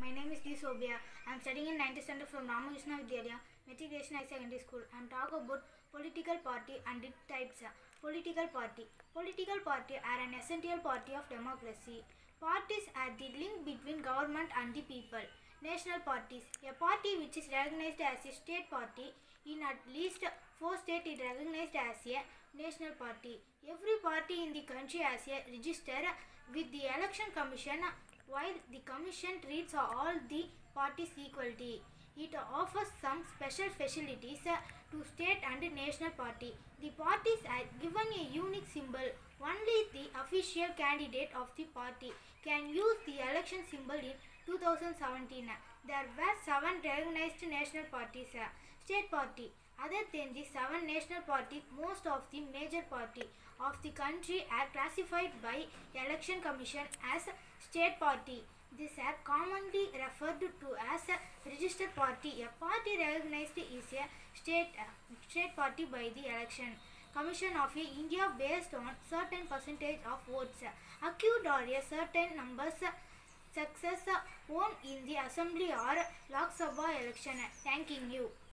My name is D. Sobia. I am studying in 9th standard from Ramakrishna Vidyalaya, Matriculation High Secondary School. I am talking about political party and its types. Political party. Political party are an essential party of democracy. Parties are the link between government and the people. National parties. A party which is recognized as a state party. In at least 4 states it is recognized as a national party. Every party in the country has a register with the election commission, while the commission treats all the parties equally. It offers some special facilities to state and national party. The parties are given a unique symbol. Only the official candidate of the party can use the election symbol in 2017. There were 7 recognized national parties. State party. Other than the 7 national parties, most of the major parties of the country are classified by election commission as state party. These are commonly referred to as a registered party. A party recognized is a state party by the election commission of India based on certain percentage of votes acquired or a certain numbers success won in the assembly or Lok Sabha election. Thanking you.